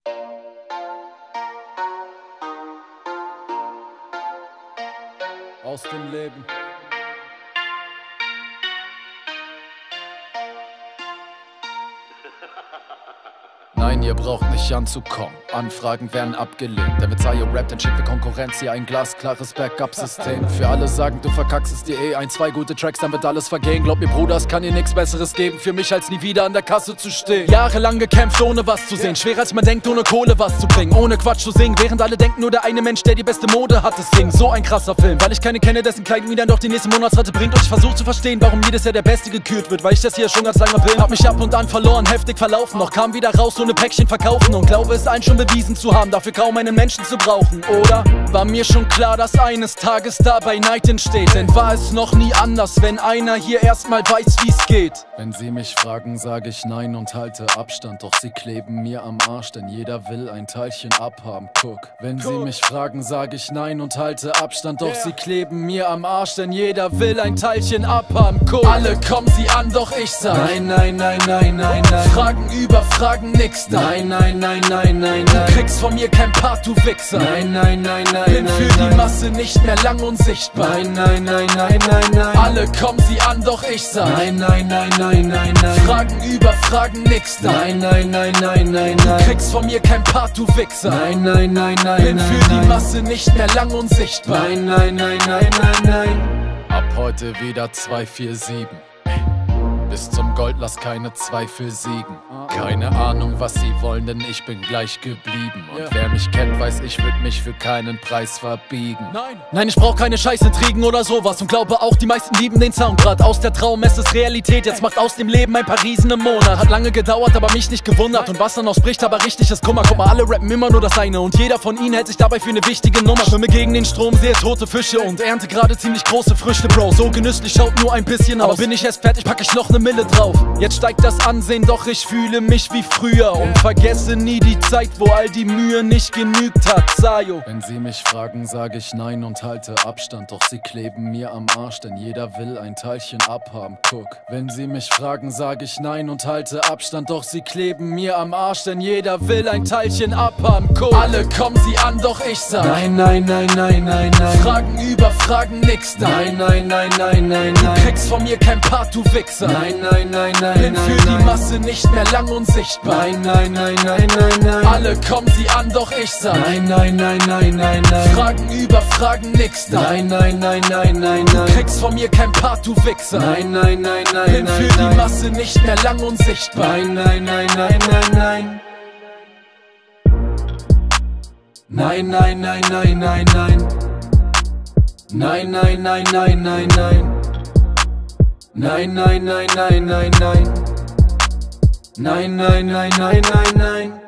Aus dem Leben. Nein, ihr braucht nicht anzukommen. Anfragen werden abgelehnt. Der Vizayo rappt, dann schickt für Konkurrenz hier ein glasklares Backup-System. Für alle sagen, du verkackst es dir eh. Ein, zwei gute Tracks, dann wird alles vergehen. Glaub mir, Bruder, es kann dir nichts Besseres geben. Für mich, als nie wieder an der Kasse zu stehen. Jahrelang gekämpft, ohne was zu sehen. Schwerer als man denkt, ohne Kohle was zu bringen. Ohne Quatsch zu singen, während alle denken, nur der eine Mensch, der die beste Mode hat, es Ding. So ein krasser Film, weil ich keine kenne, dessen Kleidung mir dann doch die nächste Monatsrate bringt. Und ich versuche zu verstehen, warum jedes Jahr der Beste gekürt wird. Weil ich das hier schon ganz lange bin. Hab mich ab und an verloren, heftig verlaufen. Doch kam wieder raus, ohne Päckchen verkaufen. Und glaube es allen schon bewiesen zu haben, dafür kaum einen Menschen zu brauchen, oder? War mir schon klar, dass eines Tages dabei Neid entsteht. Denn war es noch nie anders, wenn einer hier erstmal weiß, wie's geht. Wenn sie mich fragen, sage ich nein und halte Abstand. Doch sie kleben mir am Arsch, denn jeder will ein Teilchen abhaben. Guck. Wenn sie mich fragen, sage ich nein und halte Abstand. Doch sie kleben mir am Arsch, denn jeder will ein Teilchen abhaben. Guck. Alle kommen sie an, doch ich sag nein, nein, nein, nein, nein, nein. Fragen über Fragen, nix da. Nein, nein, nein, nein, nein, nein. Du kriegst von mir kein Part, du Wichser. Nein, nein, nein, nein. Bin für die Masse nicht mehr lang und sichtbar. Nein, nein, nein, nein, nein, nein. Alle kommen sie an, doch ich sag nein, nein, nein, nein, nein, nein. Fragen über Fragen, nix da. Nein, nein, nein, nein, nein, nein. Du kriegst von mir kein Part, du Wichser. Nein, nein, nein, nein, bin für die Masse nicht mehr lang und sichtbar. Nein, nein, nein, nein, nein, nein. Ab heute wieder 247. Bis zum Gold lass keine Zweifel siegen. Keine Ahnung, was sie wollen, denn ich bin gleich geblieben. Und wer mich kennt, weiß, ich würd mich für keinen Preis verbiegen. Nein, ich brauch keine Scheißintrigen oder sowas. Und glaube auch, die meisten lieben den Sound. Grad aus der Traum, es ist Realität. Jetzt macht aus dem Leben ein paar Riesen im Monat. Hat lange gedauert, aber mich nicht gewundert. Und was dann ausbricht, aber richtig ist Kummer. Guck mal, alle rappen immer nur das eine. Und jeder von ihnen hält sich dabei für eine wichtige Nummer. Schwimme gegen den Strom, sehe tote Fische und ernte gerade ziemlich große Früchte, Bro. So genüsslich schaut nur ein bisschen aus. Aber bin ich erst fertig, pack ich noch ne Mille drauf. Jetzt steigt das Ansehen, doch ich fühle mich wie früher. Und vergesse nie die Zeit, wo all die Mühe nicht genügt hat. Sayo. Wenn sie mich fragen, sage ich nein und halte Abstand. Doch sie kleben mir am Arsch, denn jeder will ein Teilchen abhaben. Guck. Wenn sie mich fragen, sage ich nein und halte Abstand. Doch sie kleben mir am Arsch, denn jeder will ein Teilchen abhaben. Guck. Alle kommen sie an, doch ich sag nein, nein, nein, nein, nein, nein. Fragen über Fragen, nix da. Nein, nein, nein, nein, nein, nein. Du kriegst von mir kein Part, du Wichser. Nein, nein, nein, nein, bin für die Masse nicht mehr lang und sichtbar. Nein, nein, nein, nein, nein, nein. Alle kommen sie an, doch ich sag nein, nein, nein, nein, nein, nein. Fragen über Fragen, nix da. Nein, nein, nein, nein, nein, nein. Du kriegst von mir kein Part, du Wichser. Nein, nein, nein, nein, bin für die Masse nicht mehr lang und sichtbar. Nein, nein, nein, nein, nein, nein. Nein, nein, nein, nein, nein, nein. Nein, nein, nein, nein, nein, nein. Nein, nein, nein, nein, nein, nein. Nein, nein, nein, nein, nein, nein.